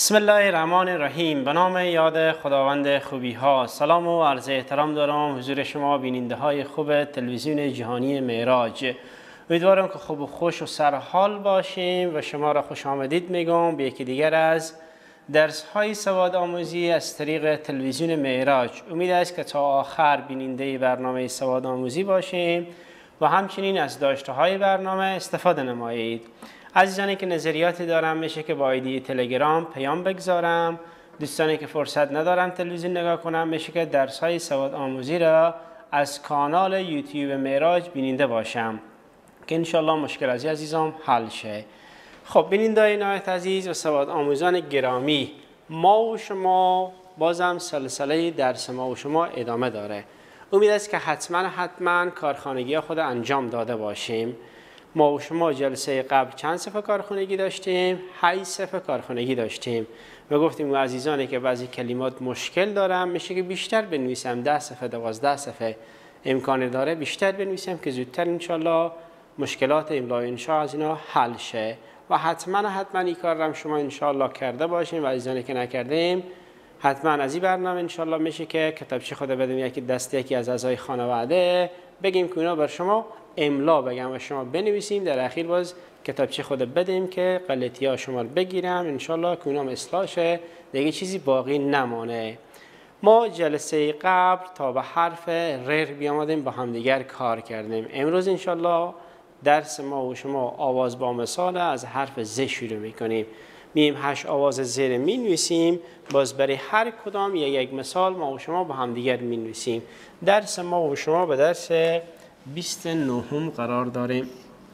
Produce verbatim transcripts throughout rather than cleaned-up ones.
بسم الله الرحمن الرحیم. به نام یاد خداوند خوبی ها. سلام و عرض احترام دارم حضور شما بیننده های خوب تلویزیون جهانی معراج. امیدوارم که خوب و خوش و سرحال باشیم و شما را خوش آمدید میگم به یکی دیگر از درس های سواد آموزی از طریق تلویزیون معراج. امید است که تا آخر بیننده برنامه سواد آموزی باشیم و همچنین از داشته های برنامه استفاده نمایید. عزیزانی که نظریاتی دارم میشه که با آیدی تلگرام پیام بگذارم. دوستانی که فرصت ندارم تلویزیون نگاه کنم میشه که درس های سواد آموزی را از کانال یوتیوب معراج بیننده باشم که انشالله مشکل از عزیزام حل شه. خب بیننده‌های نهایت عزیز و سواد آموزان گرامی، ما و شما بازم سلسله درس ما و شما ادامه داره. امید است که حتما حتما کارخانگی خود انجام داده باشیم. ما و شما جلسه قبل چند صفحه کارخانگی داشتیم؟ هشت صفحه کارخانگی داشتیم و گفتیم و عزیزانی که بعضی کلمات مشکل دارم میشه که بیشتر بنویسم، ده صفحه دوازده صفحه امکان داره بیشتر بنویسم که زودتر انشالله مشکلات املای انشاء از اینا حل شه و حتما حتما این کار رو شما انشالله کرده باشیم و عزیزانی که نکردیم حتما از این برنامه انشالله میشه که کتابچه خود بدیم یکی دست یکی از اعضای خانواده بگیم که اینا بر شما املا بگم و شما بنویسیم، در اخیر باز کتابچه خود بدیم که غلطی ها شما رو بگیرم انشالله که اونام اصلاح شه دیگه چیزی باقی نمانه. ما جلسه قبل تا به حرف ر بیامدیم با همدیگر کار کردیم. امروز انشالله درس ما و شما آواز با مثال از حرف ز شروع میکنیم. میم هشت آواز زیر می نویسیم، باز برای هر کدام یک یک مثال ما و شما با همدیگر می نویسیم. درس ما و شما به درس بیست و نه قرار داریم.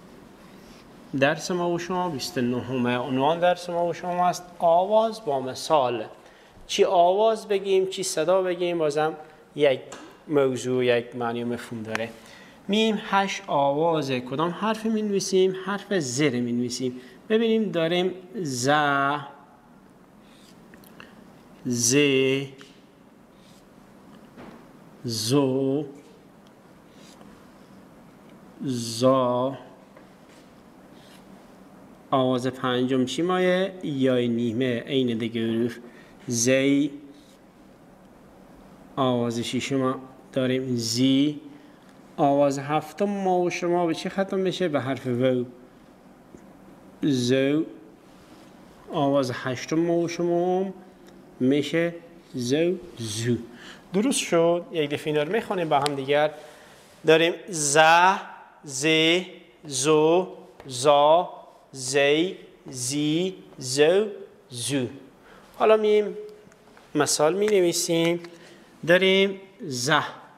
درس ما و شما بیست و نه. عنوان درس ما و شما است آواز با مثال. چی آواز بگیم چی صدا بگیم بازم یک موضوع یک معنی و مفهوم داره. میم هشت آواز کدام حرف می نویسیم؟ حرف زر می نویسیم. ببینیم داریم ز، ز، زو، زا. آواز پنجم چی مایه؟ یای نیمه این دیگه حروف زی. آواز ششم داریم زی. آواز هفتم ما و شما به چی ختم میشه؟ به حرف وو زو. آواز هشتم ما و شما میشه زو زو. درست شد؟ یک دفعه اینا رو میخونیم با هم دیگر. داریم ز، ز، زو، زا، زی، زی، زو، زو. حالا میم مثال می نویسیم. داریم ز،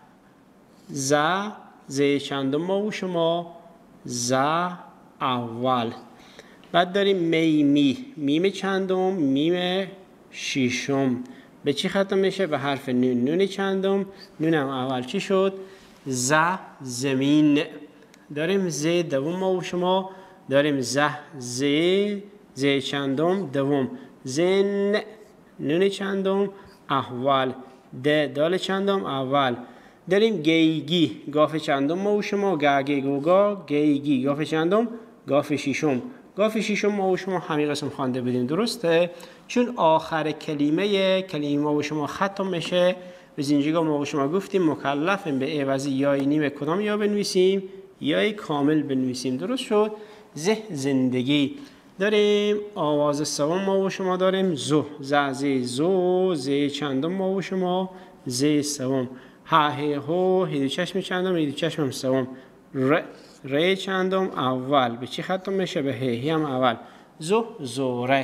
ز، ز چندم ما و شما ز اول. بعد داریم می می، میم چندم میم ششم. به چی ختم میشه؟ به حرف نون. نون چندم نونم اول چی شد؟ ز زمین. داریم ز دوم ما و شما داریم ز، ز، ز چندم دوم زن. نون چندم اول. د دال چندم اول. داریم گیگی گاف چندم ما و شما گاگی گوگا گیگی گاف چندم گاف ششم. گاف ششم ما و شما همین قسم خوانده بدیم. درسته؟ چون آخر کلمه کلمه ما و شما ختم میشه به اینجا ما و شما گفتیم مکلفیم به عوضی یای نیمه کدام یا بنویسیم؟ یای کامل بنویسیم. درست شد؟ زه زندگی. داریم آواز سوم ما و شما داریم زو، ز ز زو، ز چندم ما و شما ز سوم. ه ه هو هیدو چشم چندم هیدو چشم سوم. ر ر چندم اول. به چی ختم میشه؟ به ه هم اول. زو زوره.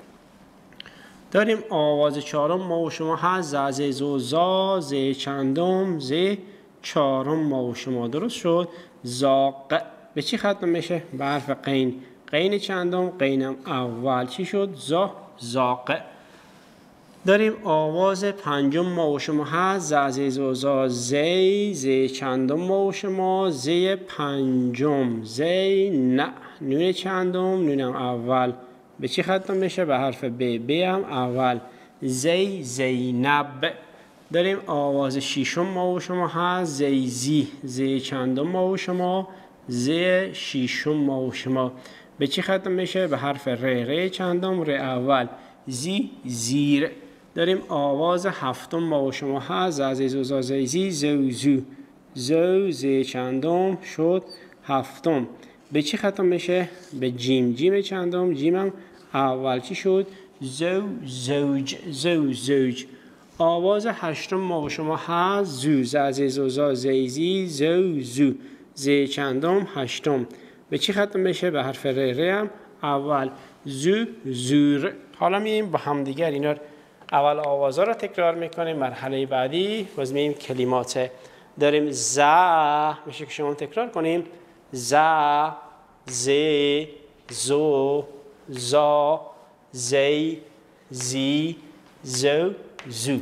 داریم آواز چهارم ما و شما هست ز ز زو زا، ز چندم ز چهارم ما و شما. درست شد؟ زاق. به چی ختم میشه؟ به حرف قین. قین چندم قینم اول چی شد؟ زا زاق. داریم آواز پنجم ما و شما هست ز ز زو زا زی، ز چندم ما و شما زی پنجم زی نه. نون چندم نونم اول. به چی ختم میشه؟ به حرف ب. ب هم اول. زی زینب. داریم آواز ششم ما و شما هست زی زی، زی چندم ما و شما زی ششم ما و شما. به چی ختم میشه؟ به حرف ر. ر چندم ر اول. زی زیر. داریم آواز هفتم ما و شما هست. از زو زا زی زی زو زو زو زی چندم شد هفتم. به چی ختم میشه؟ به جیم. جیم چندم؟ جیمم اول چی شد؟ زو زوج زو زوج. آواز هشتم ما و شما هست. زو زی زو زا زی زی زو زو زی چندم هشتم. به چی ختم میشه؟ به حرف ر. ر هم اول زو زور. حالا مییم با همدیگر اینا اول آوازا رو تکرار میکنیم. مرحله بعدی باز مییم کلمات. داریم ز، میشه که شما تکرار کنیم. ز ز زو زا زی زی زو زو.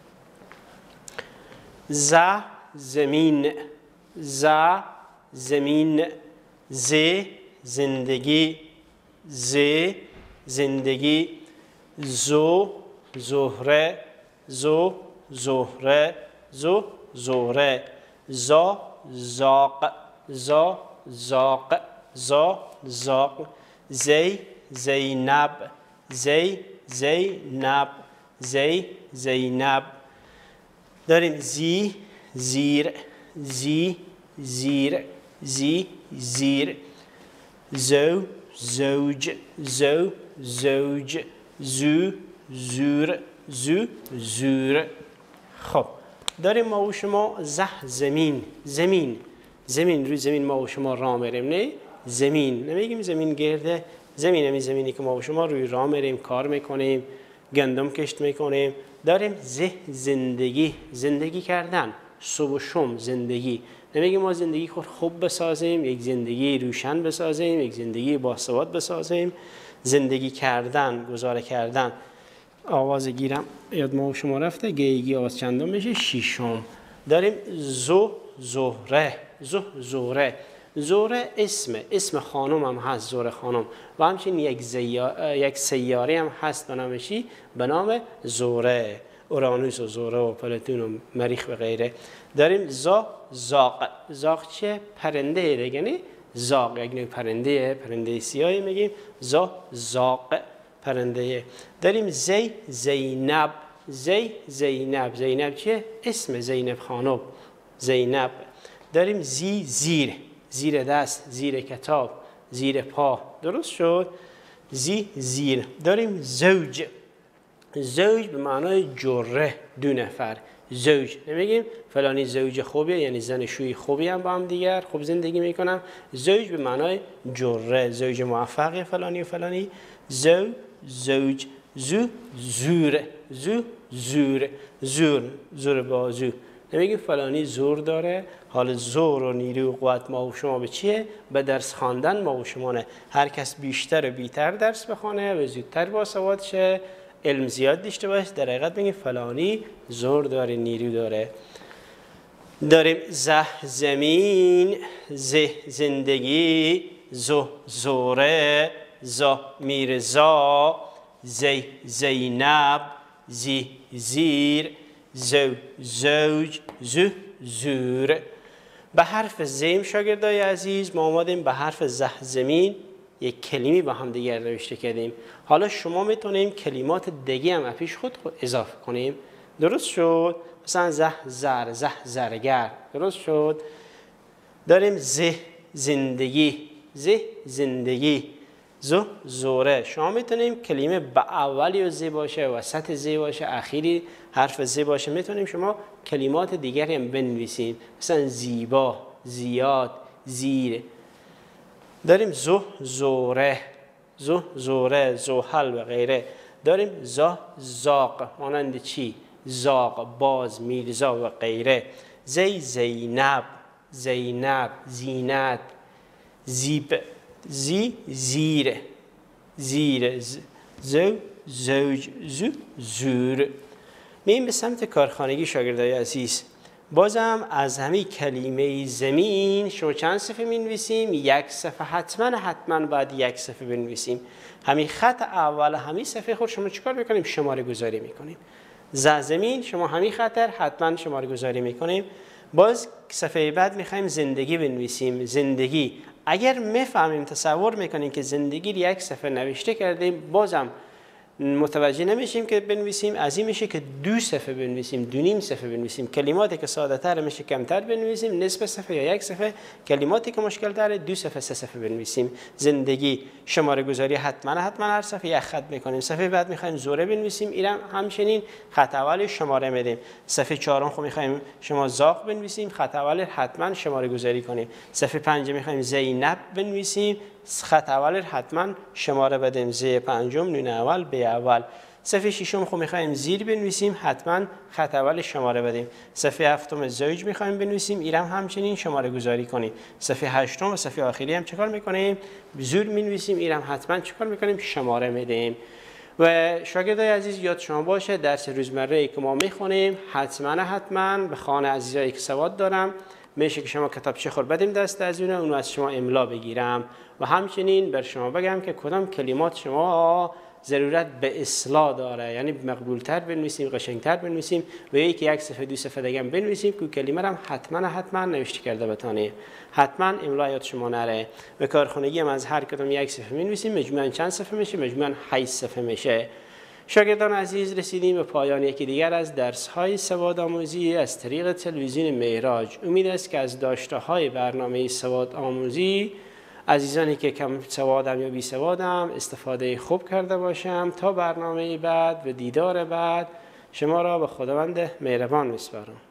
ز زمین ز زمین. ز زندگی ز زندگی. زو زهره زو زهره زو زهره. زا زاق زا زاق زا زاق. زی زینب زی زینب زی زینب. داریم زی زیر زی زیر زی زیر. زو زوج زو زوج زو زور زو زور. خب داریم ما و شما زه زمین زمین زمین. روی زمین ما و شما راه میریم. نه زمین نمیگیم زمین گرده. زمین همی زمینی که ما و شما روی راه میریم، کار میکنیم، گندم کشت میکنیم. داریم زه زندگی زندگی کردن. صبح و شم زندگی. نمیگیم ما زندگی خود خوب بسازیم، یک زندگی روشن بسازیم، یک زندگی باثبات بسازیم. زندگی کردن، گزاره کردن. آواز گیرم یاد ما و شما رفته. گیگی آواز چندم میشه؟ ششم. داریم زو زهره زو زهره. زهره اسم اسم خانم هم هست، زهره خانم. و همچنین یک زیا... یک سیاره هم هست به نام چی؟ به نام زهره. اورانوس و زهره و پلوتون و مریخ و غیره. داریم زا زاق. زاق چه؟ پرنده دیگه. نه زاق یک نوع پرنده، پرنده سیاهی میگیم. زا زاق پرنده. داریم زی زینب زی زینب. زینب چیه؟ اسم زینب خانم زینب. داریم زی زیر زیر دست، زیر کتاب، زیر پا. درست شد؟ زی زیر. داریم زوج زوج به معنای جره، دو نفر. زوج نمیگیم فلانی زوج خوبیه یعنی زن شوی خوبی هم با هم دیگر خوب زندگی میکنم. زوج به معنای جره، زوج موفقه فلانی و فلانی. زو زوج زو زور زو زور زور زور بازو. نمیگیم فلانی زور داره. حال زور و نیرو و قوت ما و شما به چیه؟ به درس خواندن ما و شما نه. هر کس بیشتر و بیتر درس بخونه و زودتر باسواد شه، علم زیاد داشته باشه، در حقیقت میگیم فلانی زور داره، نیرو داره. داریم زه زمین زه زندگی زو زوره زا میرزا زی زینب زی زیر زو زوج زو زور. به حرف زیم شاگردای عزیز ما آمدیم به حرف زه زمین یک کلمی با هم دیگر نوشته کردیم. حالا شما میتونیم کلمات دیگه هم پیش خود اضافه کنیم. درست شد؟ مثلا زه زر زه زرگر. درست شد؟ داریم زه زندگی زه زندگی زو زوره. شما میتونیم کلمه با اولی و زی باشه، وسط زی باشه، اخیری حرف زی باشه. میتونیم شما کلمات دیگری هم بنویسیم مثلا زیبا، زیاد، زیر. داریم زو زوره زو زوره زوحل و غیره. داریم زا زاق مانند چی؟ زاق، باز، میرزا و غیره. زی زینب زینب زینت زیب زی زیر زیر زو زوج زو زور. میم به سمت کارخانگی شاگردای عزیز. بازم از همین کلمه زمین شما چند صفحه می نویسیم؟ یک صفحه. حتما حتما باید یک صفحه بنویسیم. همین خط اول همین صفحه خود شما چیکار میکنیم؟ شماره گذاری میکنیم. ز زمین شما همین خطر حتما شماره گذاری میکنیم. باز صفحه بعد میخوایم زندگی بنویسیم. زندگی اگر میفهمیم، تصور میکنیم که زندگی یک صفحه نوشته کردیم، بازم متوجه نمیشیم که بنویسیم، از این میشه که دو صفحه بنویسیم، دو نیم صفحه بنویسیم. کلماتی که ساده تر میشه کمتر بنویسیم، نصف صفحه یا یک صفحه. کلماتی که مشکل تره دو صفحه سه صفحه بنویسیم. زندگی، شماره گذاری حتما حتما هر صفحه یک خط میکنیم. صفحه بعد میخوایم زوره بنویسیم، اینم همچنین خط اول شماره میدیم. صفحه چهارم خو میخوایم شما زاغ بنویسیم، خط اول حتما شماره گذاری کنیم. صفحه پنج میخوایم زینب بنویسیم، خط اول حتما شماره بدیم. ز پنجم نون اول به اول. صفحه ششم خو میخوایم زیر بنویسیم، حتما خط اول شماره بدیم. صفحه هفتم زوج میخوایم بنویسیم، اینم همچنین شماره گذاری کنیم. صفحه هشتم و صفحه آخری هم چیکار میکنیم؟ زور بنویسیم، اینم حتما چیکار میکنیم؟ شماره میدیم. و شاگردای عزیز یاد شما باشه درس روزمره ای که ما میخونیم حتما حتما به خانه عزیزایی که سواد دارم میشه که شما کتابچه خور بدیم دست از اون اونو از شما املا بگیرم و همچنین بر شما بگم که کدام کلمات شما ضرورت به اصلاح داره، یعنی مقبولتر بنویسیم، قشنگتر بنویسیم و یکی یک صفحه دو صفحه دیگه بنویسیم که کلمه هم حتما حتما نوشته کرده بتانه. حتما املا یاد شما نره. و کارخونگی هم از هر کدام یک صفحه بنویسیم، مجموعاً چند صفحه میشه؟ مجموعاً هشت صفحه میشه. شاگردان عزیز رسیدیم به پایان یکی دیگر از درس‌های سواد آموزی از طریق تلویزیون معراج. امید است که از داشته‌های برنامه سواد آموزی عزیزانی که کم سوادم یا بی سوادم استفاده خوب کرده باشم. تا برنامه بعد و دیدار بعد شما را به خداوند مهربان میسپارم.